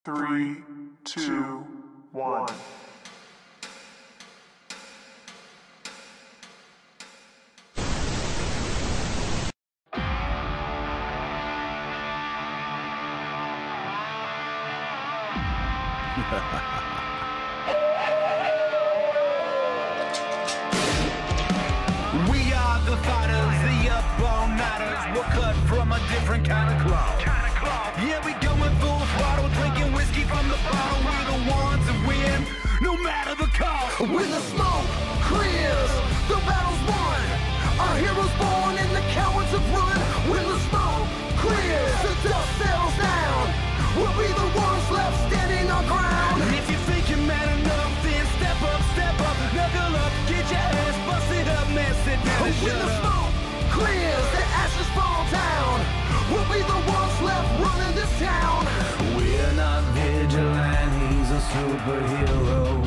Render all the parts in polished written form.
3, 2, 1. We are the fighters, the up-all-nighters. We're cut from a different kind of cloth. Yeah, we going full throttle, drinking whiskey from the bottle. We're the ones that win, no matter the cost. When the smoke clears, the battle's won. Our heroes born and the cowards have run. When the smoke clears, the dust settles down. We'll be the ones left standing our ground. If you think you're man enough, then step up, knuckle up, get your ass busted up, man, sit down and When shut the up. smoke clears, the ashes fall down. We'll be the ones left running this town. We're not vigilantes or superheroes.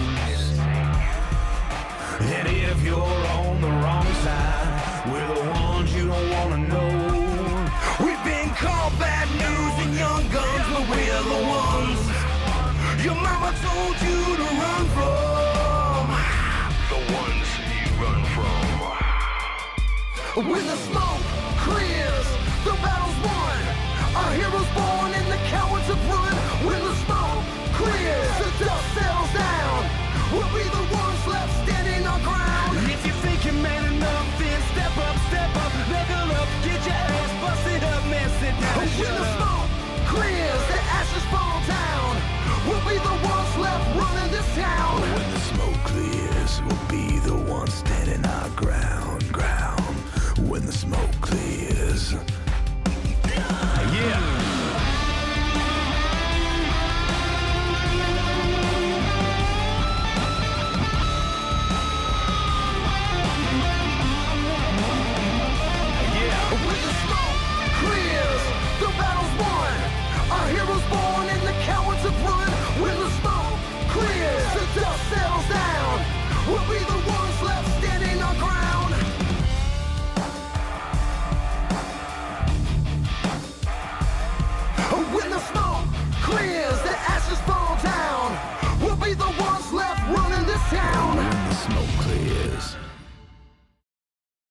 And if you're on the wrong side, we're the ones you don't want to know. We've been called bad news and young guns, but we're the ones your mama told you to run from. The ones you run from. When the smoke clears, the battle's won. Our heroes born and the cowards have run.